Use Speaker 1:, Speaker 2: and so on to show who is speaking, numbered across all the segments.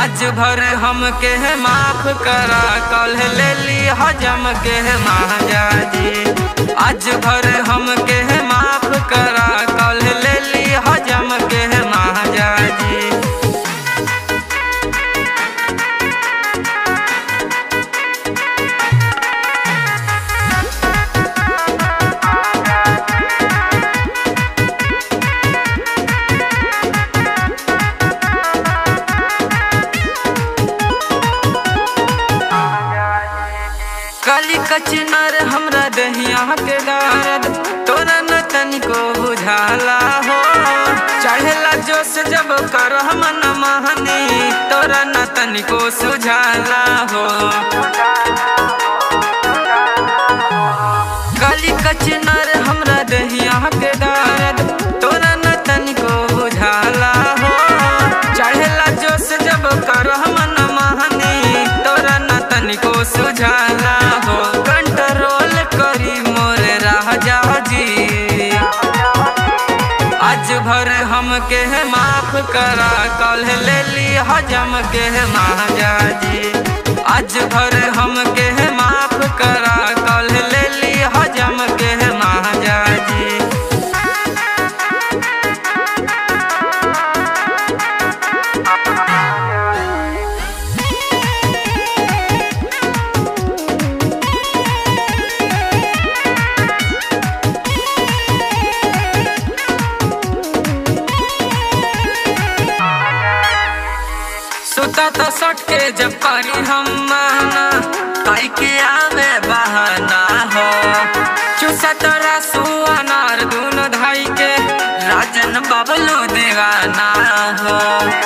Speaker 1: आज भर हमके माफ करा, कल ले ली हजम के महाजा जी। आज भर हमके माफ करा, कल ले ली हजम के महाजा जी। काली कचनर हमरा दहिया के दर्द तोरा न तनिको बुझाला हो। चढ़ेला जोश जब करह मन महनी, तोरा न तनिको सुझाला हो। काली कचनर हमरा दहिया के दर्द तोरा न तनिको बुझाला हो। चढ़ेला जोश जब करह मन महनी, तोरा न तनिको सुझाला हो। कंट्रोल करी मोरे राजा जी। आज भर हमके माफ करा, कल ले ली हजम के महाजा जी। आज भर हमके माफ करा, कल ले ली हजम के महाजा जी। सुता तो सट के जब करी हम माना, कई के आवे बहाना हो। चूसा तोरा सुअनार दूनो धाई के, राजन बबलू दीवाना हो।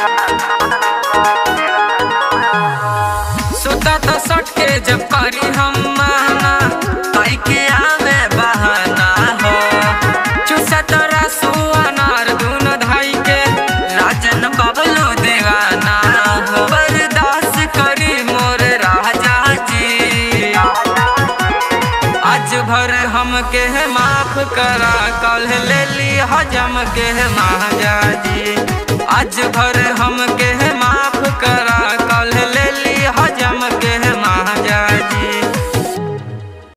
Speaker 1: सुता तो सट के जब करी हम माना, कई के आवे बहाना हो। चूसा तोरा सुअनार दूनो धाई के, राजन बबलू दीवाना हो। बर्दाश्त करी मोर राजा जी। आज भर हमके माफ करा, कल ले ली हजम के महाजा जी। आज भर हमके